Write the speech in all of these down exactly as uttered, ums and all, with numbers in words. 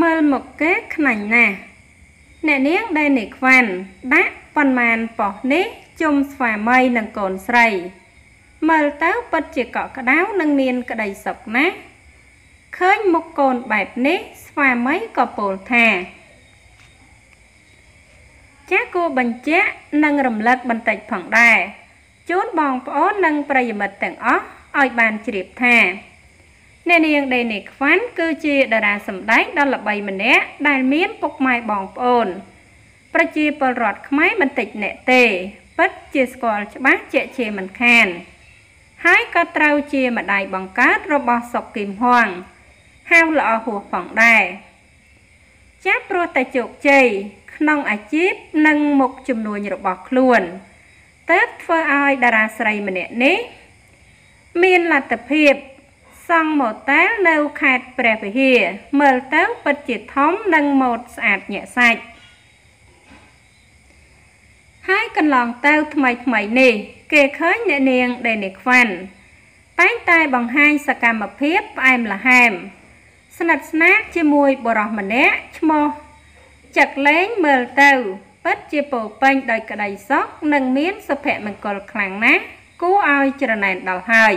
មើលមកគេខ្នាញ់ណាស់អ្នកនាងដែលនិខ្វាន់ដាក់ប៉ុន្មានប៉ុសនេះជុំស្វាមីនិងកូនស្រីមើលទៅពិតជាកក់ក្ដៅនិងមានក្តីសុខណាស់ឃើញមុខកូនបែបនេះស្វាមីក៏ពោលថាចាស់គួរបញ្ជាក់និងរំលឹកបន្តិចផងដែរជូនបងប្អូននិងប្រិយមិត្តទាំងអស់ឲ្យបានជ្រាបថាអ្នកនាងដេនីខ្វាន់គឺជាតារាសម្ដែងដ៏ល្បីម្នាក់ដែលមានពុកម៉ែបងប្អូនប្រជាពលរដ្ឋខ្មែរមិនតិចអ្នកទេពិតជាស្គាល់ច្បាស់ជាក់ជាមិនខានហើយក៏ត្រូវជាម្ដាយបង្កើតរបស់សុកគីមហួងហៅល្អហួសផងដែរចាស់ព្រោះតែជោគជ័យក្នុងអាជីពនិងមុខជំនួញរបស់ខ្លួនទើបធ្វើឲ្យតារាស្រីម្នាក់នេះមានលទ្ធភាពសង់ម៉ូតែលនៅខេត្តព្រះវិហារមើលទៅពិតជាធំនិងម៉ូដស្អាតញាក់សាច់ហើយកន្លងទៅថ្មីថ្មីនេះគេឃើញអ្នកនាងដេនីខ្វាន់តែងតែបង្ហាញសកម្មភាពផ្អែមល្ហែមស្និទ្ធស្នាលជាមួយបុរសម្នាក់ឈ្មោះចឹកលេងមើលទៅពិតជាពោពេញដោយក្តីសុខនិងមានសុភមង្គលខ្លាំងណាស់គួរឲ្យច្រណែនដល់ហើយ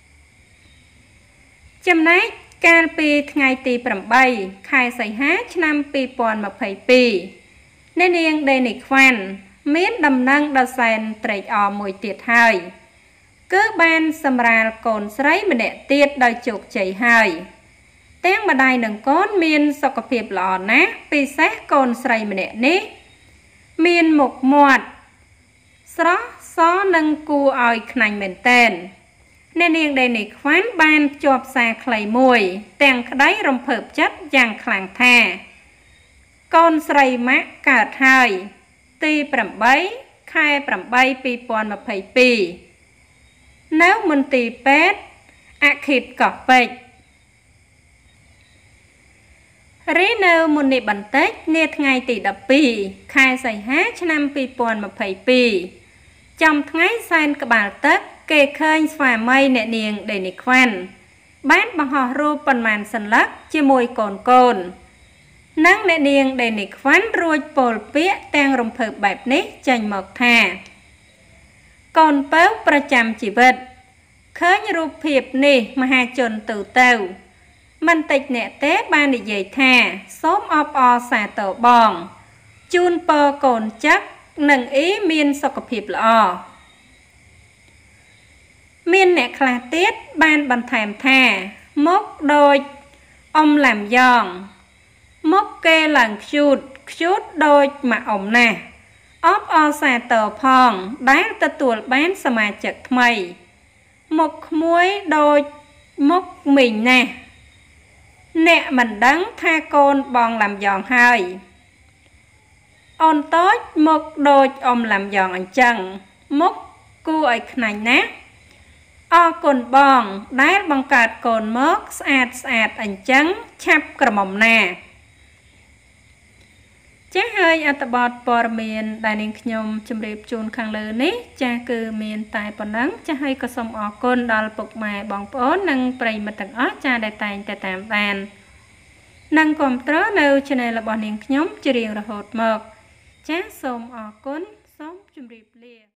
ចំណែកកាលពីថ្ងៃទីប្រាំខែសីហាឆ្នាំពីរពាន់ម្ភៃពីរអ្នកនាងដេនីខ្វាន់មានដំណឹងដ៏សែនត្រេកអរមួយទៀតហើយគឺបានសម្រាលកូនស្រីម្នាក់ទៀតដោយជោគជ័យហើយទាំងម្ដាយនិងកូនមានសុខភាពល្អណាស់ពិសេសកូនស្រីម្នាក់នេះមានមុខមាត់ស្រស់សនិងគួរឲ្យខ្នាញ់មែនទែនអ្នកនាងដេនីខ្វាន់បានភ្ជាប់សារខ្លីមួយទាំងក្តីរំភើបចិត្តយ៉ាងខ្លាំងថាកូនស្រីម៉ាក់កើតហើយទីប្រាំខែប្រាំពីរពាន់ម្ភៃពីរនៅមន្ទីរពេទ្យអខិបកោះពេជ្ររីនៅមុននេះបន្តិចនាថ្ងៃទីដប់ពីរខែសីហាឆ្នាំពីរពាន់ម្ភៃពីរចំថ្ងៃសែនក្បាលទឹកគេឃើញស្វាមីអ្នកនាងដេនីខ្វាន់បានបង្ហោះរូបប៉ុន្មានសន្លឹកជាមួយកូនកូននិងអ្នកនាងដេនីខ្វាន់រួចពោលពាក្យទាំងរំភើបបែបនេះចេញមកថាកូនពៅប្រចាំជីវិតឃើញរូបភាពនេះមហាជនទូទៅមិនតិចអ្នកទេបាននិយាយថាសូមអបអរសាទរបងជូនពរកូនចឹកនិងអ៊ីមានសុខភាពល្អមានអ្នកខ្លះទៀតបានបន្ថែមថាមុខដូចអ៊ំឡាំយ៉ងមុខគេឡើងខ្ជូតខ្ជូតដូចម៉ាក់អ៊ំណាស់អបអរសាទរផងដែលទទួលបានសមាជិកថ្មីមុខក្មួយដូចមុខមីងណាស់អ្នកមិនដឹងថាកូនបងឡាំយ៉ងហើយអូនតូចមុខដូចអ៊ំឡាំយ៉ងអញ្ចឹងមុខគួរឲ្យខ្នាញ់ណាស់អរគុណបងដែលបង្កើតកូនមកស្អាតស្អាតអញ្ចឹងឆាប់ក្រមុំណាចាស់ហើយអត្ថបទព័ត៌មានដែលនាងខ្ញុំជម្រាបជូនខាងលើនេះចាស់គឺមានតែប៉ុណ្ណឹងចាស់ហើយក៏សូមអរគុណដល់ពុកម៉ែបងប្អូននិងប្រិយមិត្តទាំងអស់ចាស់ដែលតែងតែតាមដាននិងគាំទ្រនៅ Channel របស់នាងខ្ញុំជារៀងរហូតមកចាស់សូមអរគុណសូមជម្រាបលា